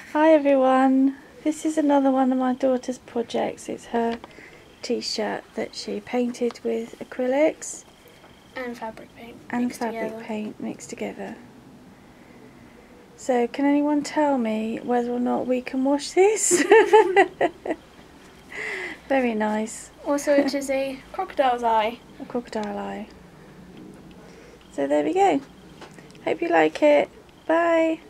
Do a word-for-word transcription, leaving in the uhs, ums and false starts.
Hi everyone, this is another one of my daughter's projects. It's her t-shirt that she painted with acrylics and fabric paint and mixed fabric together. paint mixed together. So can anyone tell me whether or not we can wash this? Very nice. Also, it is a crocodile's eye. A crocodile eye. So there we go. Hope you like it. Bye.